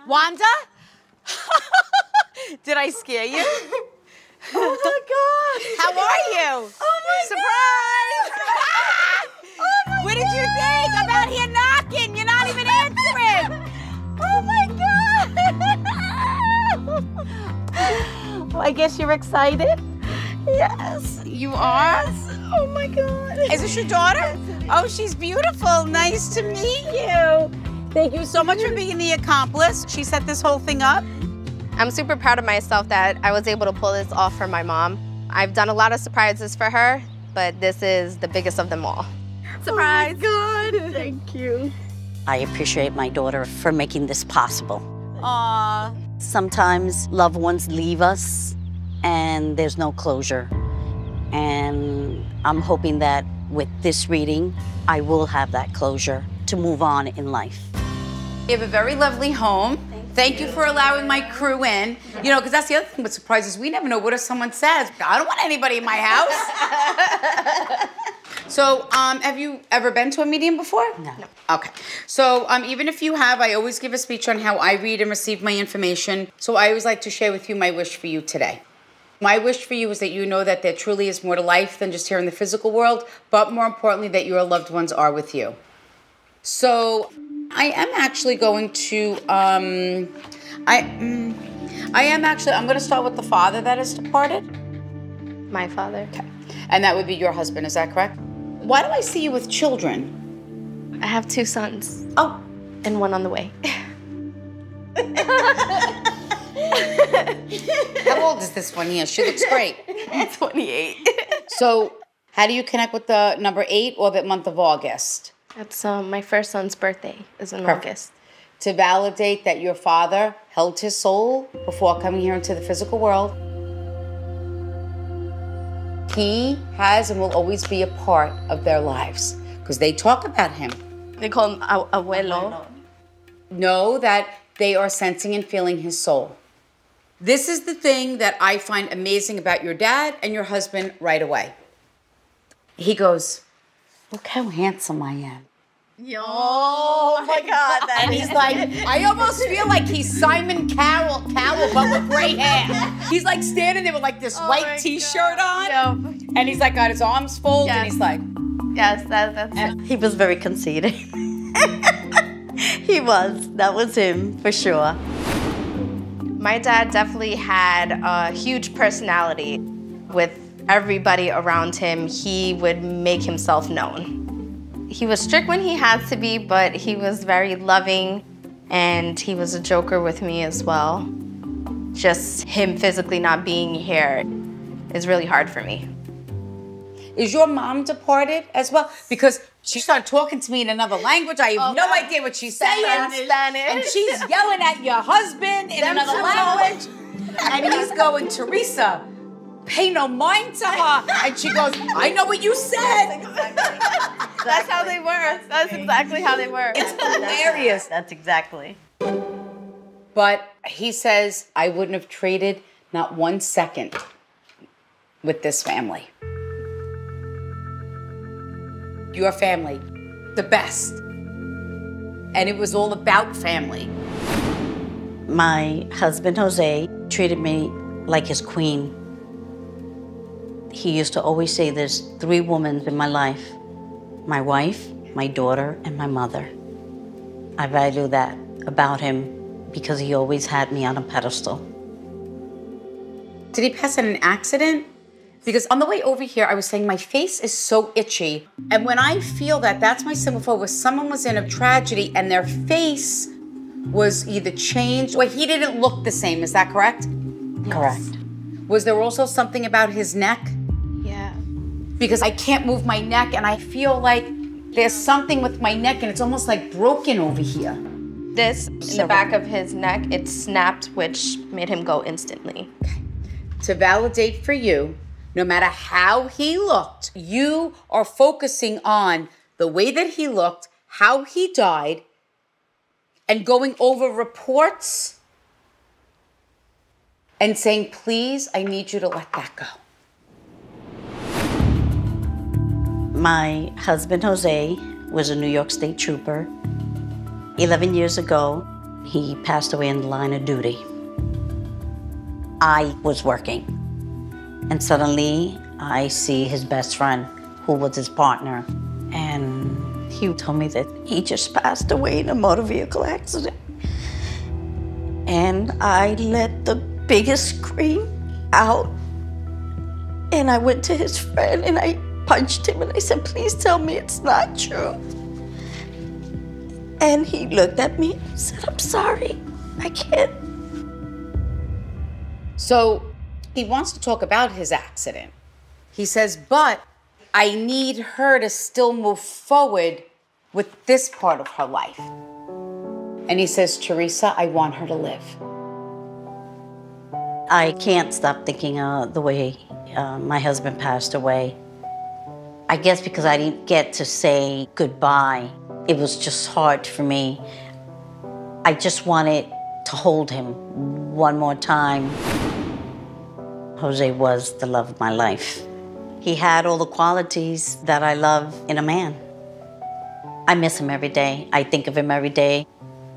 Wanda? Did I scare you? Oh my God! How are you? Oh my Surprise! Oh my What did you think? I'm out here knocking. You're not even answering. Oh my God! Well, I guess you're excited. Yes. You are? Yes. Oh my God. Is this your daughter? Oh, she's beautiful. Nice to meet you. Thank you so much for being the accomplice. She set this whole thing up. I'm super proud of myself that I was able to pull this off for my mom. I've done a lot of surprises for her, but this is the biggest of them all. Surprise! Oh my God. Thank you. I appreciate my daughter for making this possible. Aw. Sometimes loved ones leave us and there's no closure. And I'm hoping that with this reading, I will have that closure to move on in life. You have a very lovely home. Thank you for allowing my crew in. You know, because that's the other thing with surprises. We never know what if someone says, I don't want anybody in my house. So, have you ever been to a medium before? No. Okay. So, even if you have, I always give a speech on how I read and receive my information. So I always like to share with you my wish for you today. My wish for you is that you know that there truly is more to life than just here in the physical world, but more importantly, that your loved ones are with you. So, I am actually going to, I'm going to start with the father that is departed. My father. Okay. And that would be your husband, is that correct? Why do I see you with children? I have 2 sons. Oh. And 1 on the way. How old is this one here? She looks great. 28. So, how do you connect with the number 8 or the month of August? That's my first son's birthday is in Perfect. August. To validate that your father held his soul before coming here into the physical world. He has and will always be a part of their lives because they talk about him. They call him abuelo. Know that they are sensing and feeling his soul. This is the thing that I find amazing about your dad and your husband right away. He goes, look how handsome I am. Oh my God. And he's like, I almost feel like he's Simon Cowell, but with gray hair. He's like standing there with like this white t-shirt on. Yep. And he's like got his arms folded and he's like. Yes, that's He was very conceited. He was. That was him, for sure. My dad definitely had a huge personality. With everybody around him, he would make himself known. He was strict when he had to be, but he was very loving, and he was a joker with me as well. Just him physically not being here is really hard for me. Is your mom departed as well? Because she started talking to me in another language. I have no idea what she's saying. Spanish. And she's yelling at your husband in another language. And he's going, Theresa, pay no mind to her. And she goes, I know what you said. That's how they were. That's exactly how they were. It's hilarious. That's exactly. But he says, I wouldn't have traded not 1 second with this family. Your family, the best. And it was all about family. My husband, Jose, treated me like his queen. He used to always say there's 3 women in my life. My wife, my daughter, and my mother. I value that about him because he always had me on a pedestal. Did he pass in an accident? Because on the way over here, I was saying my face is so itchy. And when I feel that, that's my symbol for where someone was in a tragedy and their face was either changed or he didn't look the same. Is that correct? Yes. Correct. Was there also something about his neck? Yeah. Because I can't move my neck and I feel like there's something with my neck and it's almost like broken over here. This, in the back of his neck, it snapped, which made him go instantly. Okay. To validate for you, no matter how he looked, you are focusing on the way that he looked, how he died, and going over reports and saying, please, I need you to let that go. My husband, Jose, was a New York State trooper. 11 years ago, He passed away in the line of duty. I was working, and suddenly I see his best friend, who was his partner, and he told me that he just passed away in a motor vehicle accident. And I let the biggest scream out, and I went to his friend and I punched him and I said, please tell me it's not true. And he looked at me and said, I'm sorry, I can't. So he wants to talk about his accident. He says, but I need her to still move forward with this part of her life. And he says, Theresa, I want her to live. I can't stop thinking the way my husband passed away. I guess because I didn't get to say goodbye, it was just hard for me. I just wanted to hold him one more time. Jose was the love of my life. He had all the qualities that I love in a man. I miss him every day. I think of him every day.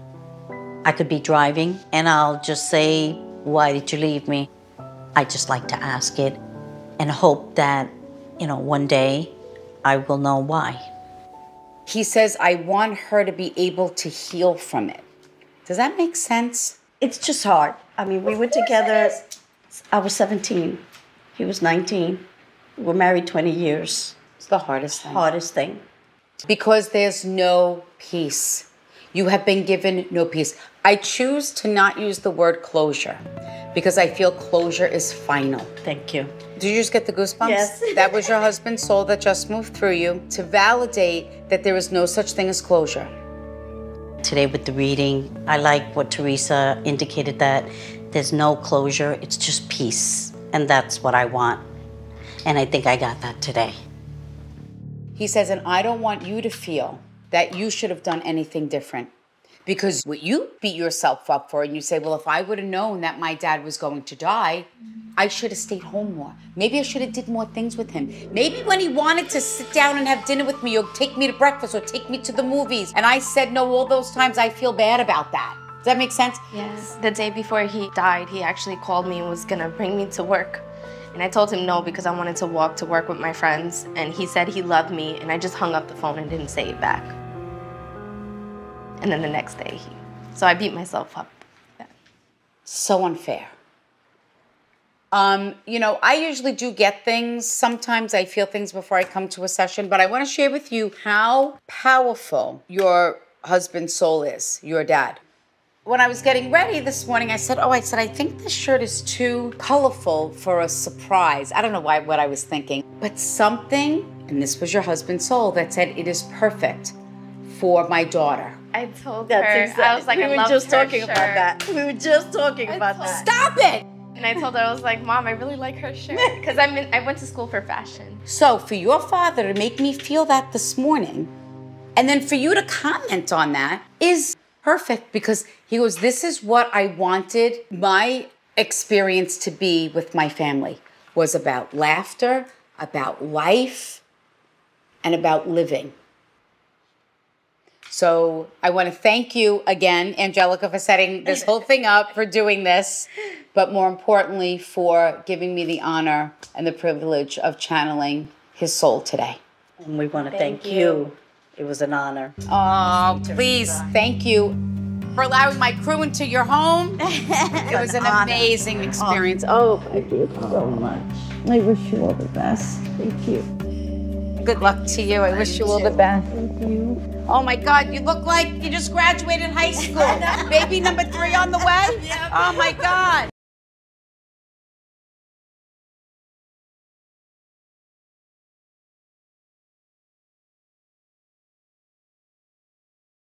I could be driving and I'll just say, why did you leave me? I just like to ask it and hope that, one day I will know why. He says, I want her to be able to heal from it. Does that make sense? It's just hard. I mean, we were together, I was 17, he was 19. We were married 20 years. It's the hardest thing. Hardest thing. Because there's no peace. You have been given no peace. I choose to not use the word closure because I feel closure is final. Thank you. Did you just get the goosebumps? Yes. That was your husband's soul that just moved through you to validate that there is no such thing as closure. Today with the reading, I like what Theresa indicated, that there's no closure, it's just peace. And that's what I want. And I think I got that today. He says, and I don't want you to feel that you should have done anything different. Because what you beat yourself up for, and you say, well, if I would have known that my dad was going to die, I should have stayed home more. Maybe I should have did more things with him. Maybe when he wanted to sit down and have dinner with me or take me to breakfast or take me to the movies, and I said no all those times, I feel bad about that. Does that make sense? Yes. The day before he died, he actually called me and was gonna bring me to work. And I told him no because I wanted to walk to work with my friends. And he said he loved me, and I just hung up the phone and didn't say it back. And then the next day, so I beat myself up. Yeah. So unfair. I usually do get things. Sometimes I feel things before I come to a session, but I want to share with you how powerful your husband's soul is, your dad. When I was getting ready this morning, I said, I think this shirt is too colorful for a surprise. I don't know what I was thinking, but something, and this was your husband's soul, that said it is perfect for my daughter. I told her, I was like, we were just talking about that. We were just talking about that. Stop it! And I told her, I was like, Mom, I really like her shirt. Because I went to school for fashion. So for your father to make me feel that this morning, and then for you to comment on that is perfect, because he goes, this is what I wanted my experience to be with my family, was about laughter, about life, and about living. So I want to thank you again, Angelica, for setting this whole thing up, for doing this, but more importantly, for giving me the honor and the privilege of channeling his soul today. And we want to thank you. It was an honor. Oh, please, thank you for allowing my crew into your home. It was an amazing experience. Oh, thank you so much. I wish you all the best. Thank you. Good luck to you. I wish you all the best. Thank you. Oh my God, you look like you just graduated high school. Baby number 3 on the way? Oh my God.